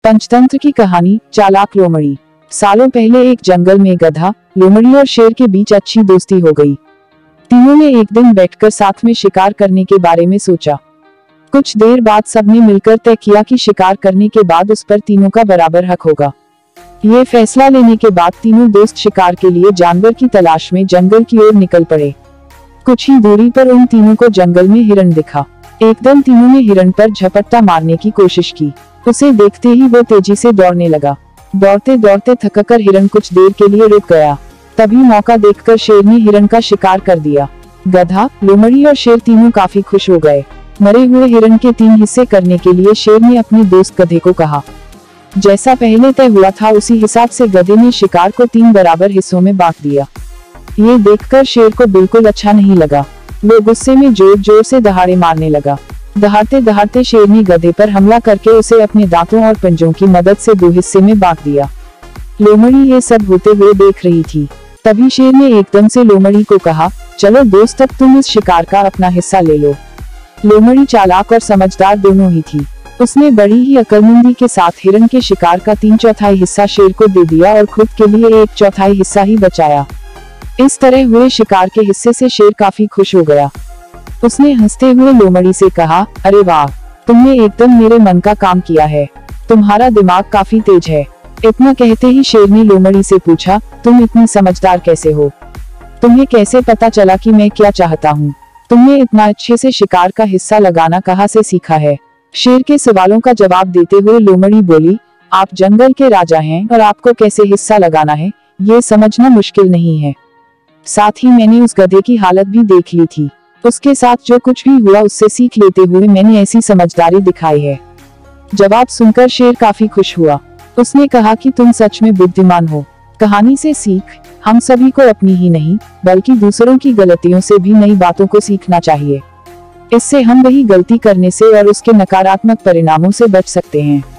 पंचतंत्र की कहानी। चालाक लोमड़ी। सालों पहले एक जंगल में गधा, लोमड़ी और शेर के बीच अच्छी दोस्ती हो गई। तीनों ने एक दिन बैठकर साथ में शिकार करने के बारे में सोचा। कुछ देर बाद सबने मिलकर तय किया कि शिकार करने के बाद उस पर तीनों का बराबर हक होगा। ये फैसला लेने के बाद तीनों दोस्त शिकार के लिए जानवर की तलाश में जंगल की ओर निकल पड़े। कुछ ही दूरी पर उन तीनों को जंगल में हिरण दिखा। एकदम तीनों ने हिरण पर झपट्टा मारने की कोशिश की। उसे देखते ही वो तेजी से दौड़ने लगा। दौड़ते दौड़ते थककर हिरण कुछ देर के लिए रुक गया। तभी मौका देखकर शेर ने हिरण का शिकार कर दिया। गधा, लोमड़ी और शेर तीनों काफी खुश हो गए। मरे हुए हिरण के 3 हिस्से करने के लिए शेर ने अपने दोस्त गधे को कहा। जैसा पहले तय हुआ था उसी हिसाब से गधे ने शिकार को 3 बराबर हिस्सों में बांट दिया। ये देखकर शेर को बिल्कुल अच्छा नहीं लगा। वो गुस्से में जोर जोर से दहाड़े मारने लगा। दहाड़ते दहाड़ते शेर ने गधे पर हमला करके उसे अपने दांतों और पंजों की मदद से 2 हिस्से में बांट दिया। लोमड़ी ये सब होते हुए देख रही थी। तभी शेर ने एकदम से लोमड़ी को कहा, चलो दोस्त, अब तुम इस शिकार का अपना हिस्सा ले लो। लोमड़ी चालाक और समझदार दोनों ही थी। उसने बड़ी ही अक्लमंदी के साथ हिरण के शिकार का 3/4 हिस्सा शेर को दे दिया और खुद के लिए 1/4 हिस्सा ही बचाया। इस तरह हुए शिकार के हिस्से से शेर काफी खुश हो गया। उसने हंसते हुए लोमड़ी से कहा, अरे वाह, तुमने एकदम मेरे मन का काम किया है। तुम्हारा दिमाग काफी तेज है। इतना कहते ही शेर ने लोमड़ी से पूछा, तुम इतनी समझदार कैसे हो? तुम्हें कैसे पता चला कि मैं क्या चाहता हूँ? तुमने इतना अच्छे से शिकार का हिस्सा लगाना कहाँ से सीखा है? शेर के सवालों का जवाब देते हुए लोमड़ी बोली, आप जंगल के राजा हैं और आपको कैसे हिस्सा लगाना है ये समझना मुश्किल नहीं है। साथ ही मैंने उस गधे की हालत भी देख ली थी। उसके साथ जो कुछ भी हुआ उससे सीख लेते हुए मैंने ऐसी समझदारी दिखाई है। जवाब सुनकर शेर काफी खुश हुआ। उसने कहा कि तुम सच में बुद्धिमान हो। कहानी से सीख, हम सभी को अपनी ही नहीं बल्कि दूसरों की गलतियों से भी नई बातों को सीखना चाहिए। इससे हम वही गलती करने से और उसके नकारात्मक परिणामों से बच सकते हैं।